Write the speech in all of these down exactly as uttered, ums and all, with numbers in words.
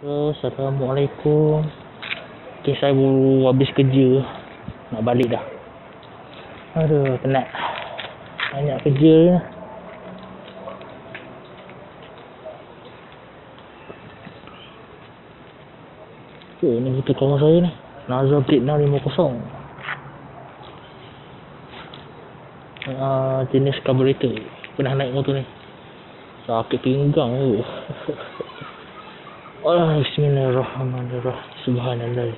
Assalamualaikum. Okay, saya baru habis kerja. Nak balik dah. Aduh, penat. Banyak kerja je. Okay, ni kita kawan saya ni. Nazar plate enam lima kosong. Uh, jenis carburetor. Pernah naik motor ni. Sakit pinggang tu. Oh, bismillahirrahmanirrahim. Subhanallah.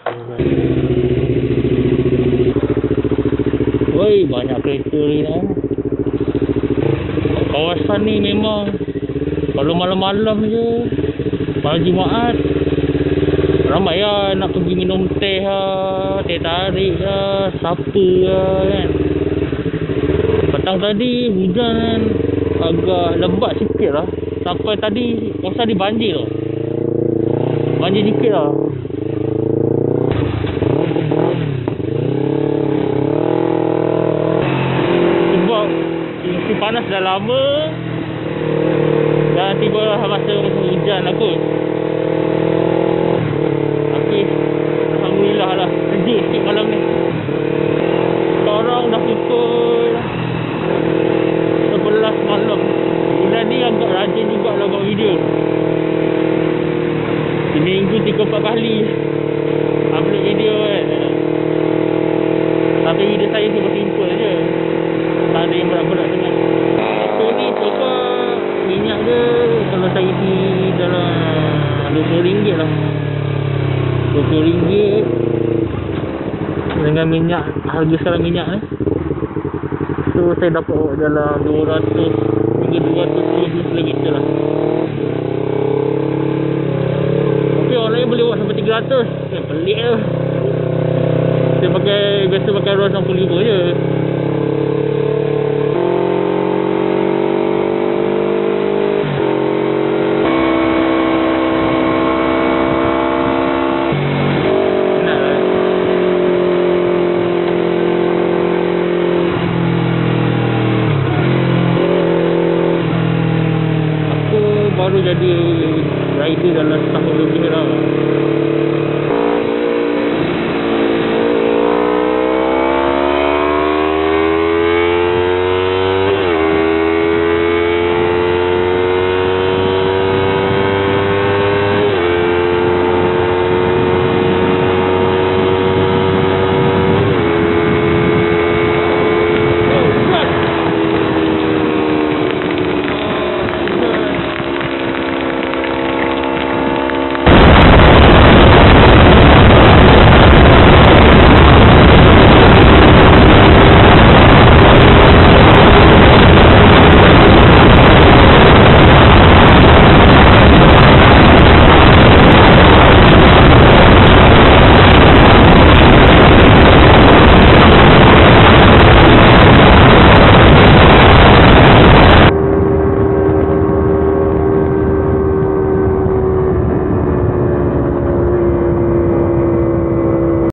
Woi, banyak kereta ni kan. Kawasan ni memang kalau malam-malam je, malam Jumaat, ramai lah nak pergi minum teh lah, teh tarik lah, sapa lah kan. Petang tadi hujan kan, agak lebat sikit lah. Sampai tadi kawasan ni banjir tau. Banjir sikit lah. Sebab musim panas dah lama, dah tiba lah masa hujan lah kot. Tapi alhamdulillah lah, sejuk sikit malam ni. Sekarang dah pukul sebelas malam. Bulan ni agak rajin juga lah buat video. Seminggu tiga empat kali upload video kan. Tapi video saya cuma simple je, tak ada yang berat-berat sangat. Motor ni total minyak dia kalau saya isi dalam dua puluh ringgit lah. dua puluh ringgit dengan minyak, harga sekarang minyak ni, so saya dapat dalam dua ratus hingga dua ratus dua puluh kilometer lah. Orang lain boleh buat sampai tiga ratus. Eh, pelik tu. Saya pakai, biasa pakai RON enam puluh lima je. Penat lah. Aku baru jadi rider dalam setahun lebih lah.